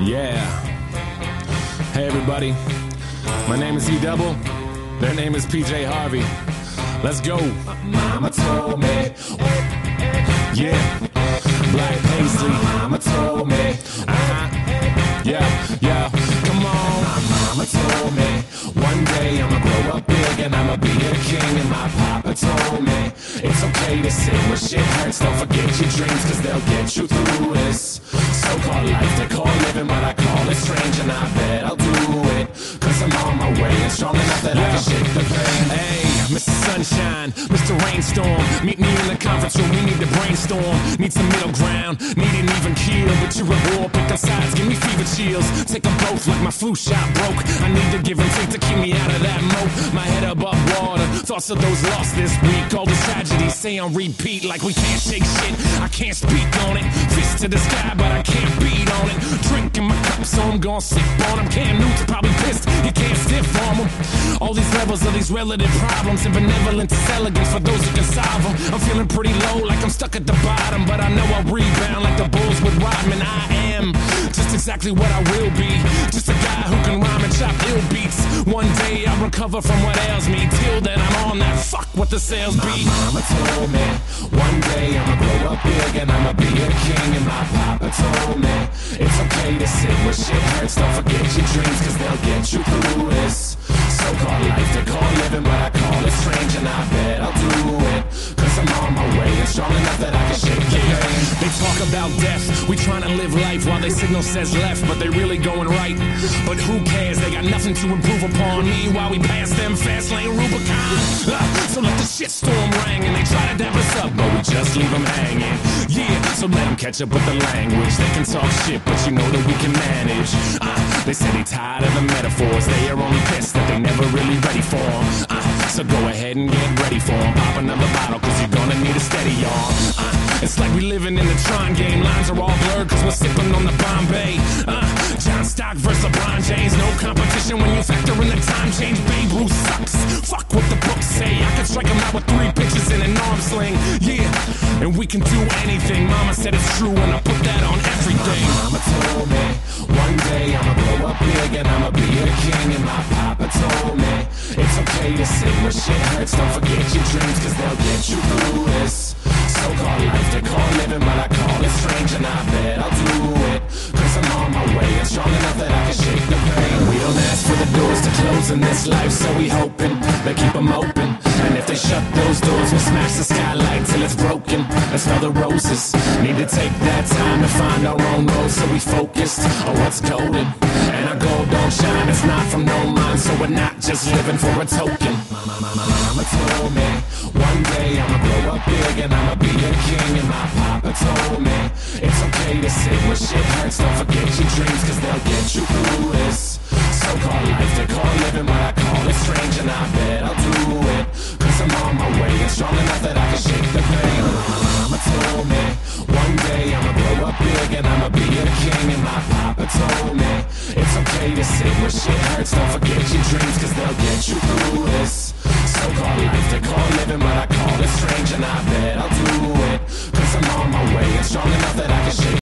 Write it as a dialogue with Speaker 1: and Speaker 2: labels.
Speaker 1: Yeah. Hey everybody, my name is E-Double, their name is PJ Harvey. Let's go. Mama told me. Yeah. Black Paisley. Mama told me. Yeah. Come on. My mama told me one day I'ma grow up big and I'ma be a king. And my papa told me it's okay to sing when shit hurts. Don't forget your dreams, cause they'll get you through this so-called life they call living, but I call it strange. And I bet I'll do it, cause I'm on my way and strong enough that I can shake the pain. Hey, Mr. Sunshine, Mr. Rainstorm, meet me in the conference room, we need to brainstorm. Need some middle ground, need an even keel. But you're at war, pick up sides, give me fever chills. Take them both like my flu shot broke. I need to give and take to keep me out of that moat. My head above water, thoughts of those lost this week. All the tragedies say on repeat like we can't shake shit. I can't speak on it, fist to the sky but I can't beat on it. Drinking my cup so I'm gon' sip on them. Cam Newton's probably pissed, you can't stiff on them. All these levels of these relative problems and benevolence is elegance for those who can solve them. I'm feeling pretty low like I'm stuck at the bottom, but I know I'll rebound like the Bulls with Rodman. I am just exactly what I will be, just a guy who can rhyme and chop ill beats. One day I'll recover from what ails me, till then I'm on that fuck what the sales be. My mama told me one day I'ma grow up big and I'ma be a king. And my papa told me it's okay to sit when shit hurts. Don't forget your dreams, cause they'll get you through this so-called life they call living, but I call it strange. And I bet I'll do it, cause I'm on my way and strong enough that I can shake the pain. They talk about death, we trying to live life while they signal says left, but they really going right. But who cares, they got nothing to improve upon me while we pass them fast lane Rubicon. So let the shitstorm ring and they try to dap us up, but we just leave them hanging. Yeah, so let them catch up with the language. They can talk shit, but you know that we can manage. They say they tired of the metaphors, they are only pissed that they never really ready for them. So go ahead and get ready for them. Pop another bottle, cause you're gonna need a steady arm. It's like we living in the Tron game. Lines are all blurred cause we're sipping on the Bombay. John Stock versus LeBron James. No competition when you factor in the time change. Babe Ruth sucks, fuck what the books say. I can strike him out with 3 pitches and an arm sling. Yeah, and we can do anything. Mama said it's true and I put that on everything. My mama told me one day I'ma grow up big and I'ma be a king. And my papa told me it's okay to sit when shit hurts. Don't forget your dreams, cause they'll get you through this so-called life they call living, but I call it strange. And I bet I'll do it, cause I'm on my way and strong enough that I can shake the pain. We don't ask for the doors to close in this life, so we hoping they keep them open. And if they shut those doors, we'll smash the skylight till it's broken. Let's smell the roses. Need to take that time to find our own road, so we focused on what's golden. And our gold don't shine, it's not from no mind, so we're not just living for a token. Mama told me one day I'ma grow up big and I'ma be a king. And my papa told me it's okay to sit when shit hurts. Don't forget your dreams, cause they'll get you through this so-called life they call living, but I call it strange. And I bet I'll do it, cause I'm on my way and strong enough that I can shake the pain. Mama told me one day I'ma grow up big and I'ma be a king. And my papa told me it's okay to sit when shit hurts. Don't forget your dreams, cause they'll get you through this so-called life they call living, but I call it strange. And I bet I'll do it, cause I'm on my way and strong enough that I can shake